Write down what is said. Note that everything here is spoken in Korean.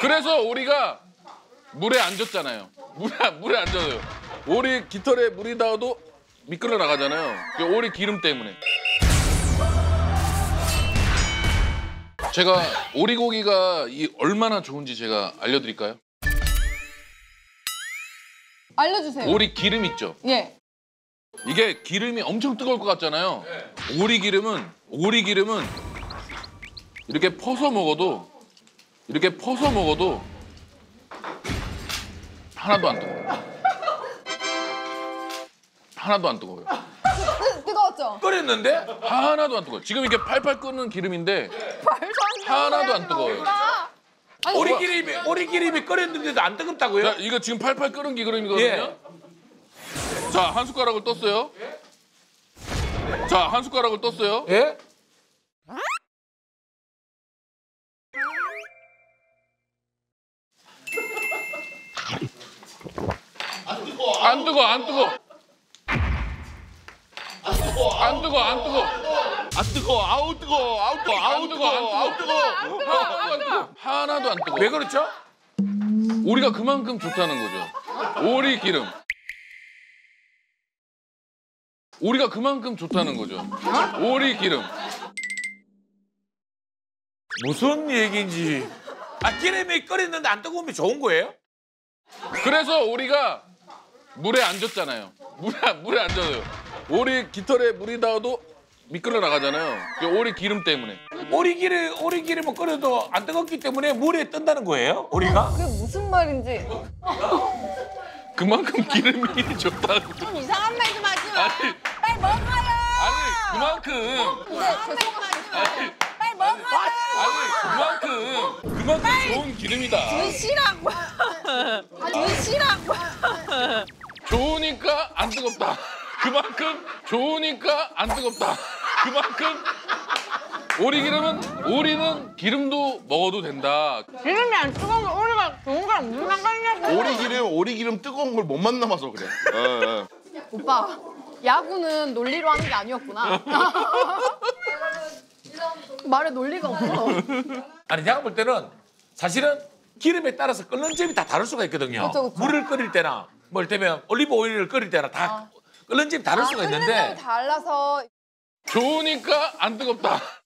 그래서 오리가 물에 안 젖잖아요. 물에 안 젖어요. 오리 깃털에 물이 닿아도 미끌어 나가잖아요. 그 오리 기름 때문에. 제가 오리고기가 얼마나 좋은지 제가 알려드릴까요? 알려주세요. 오리 기름 있죠? 예. 이게 기름이 엄청 뜨거울 것 같잖아요. 오리 기름은 이렇게 퍼서 먹어도 하나도 안 뜨거워요. 하나도 안 뜨거워요. 뜨거웠죠? 끓였는데? 하나도 안 뜨거워요. 지금 이게 팔팔 끓는 기름인데 하나도 안 뜨거워요. 아니, 오리기름이 끓였는데도 안 뜨겁다고요? 자, 이거 지금 팔팔 끓은 기름이거든요. 예. 자, 한 숟가락을 떴어요. 자, 한 숟가락을 떴어요. 예? 안 뜨거. 안 뜨거. 아우 뜨거. 하나도 안 뜨거. 왜 그렇죠? 오리가 그만큼 좋다는 거죠. 오리 기름. 오리가 그만큼 좋다는 거죠. 오리 기름. 무슨 얘기인지. 기름이 끓였는데 안 뜨거우면 좋은 거예요? 그래서 오리가 물에 안 젖잖아요. 물에 안 젖어요. 오리 깃털에 물이 닿아도 미끌어 나가잖아요. 그 오리 기름 때문에. 오리기름은 끓여도 안 뜨겁기 때문에 물에 뜬다는 거예요? 오리가? 그게 무슨 말인지. 그만큼 기름이 좋다고. 좀 이상한 말 좀 하지 마. 아니, 빨리 먹어요. 그만큼. 빨리 먹어요. 그만큼 좋은 기름이다. 드시라고. 드시라고. 좋으니까 안 뜨겁다. 그만큼 좋으니까 안 뜨겁다. 그만큼 오리는 기름도 먹어도 된다. 기름이 안 뜨거우면 오리가 좋은 거랑 무슨 상관이냐고. 오리 기름 뜨거운 걸 못 만나봐서 그래. 오빠, 야구는 논리로 하는 게 아니었구나. 말에 논리가 없어. 아니 제가 볼 때는 사실은 기름에 따라서 끓는 점이 다 다를 수가 있거든요. 그쵸. 물을 끓일 때나 뭐 이를테면 올리브 오일을 끓일 때나 다 끓는 점이 다를 수가 있는데 끓는 점이 달라서. 좋으니까 안 뜨겁다.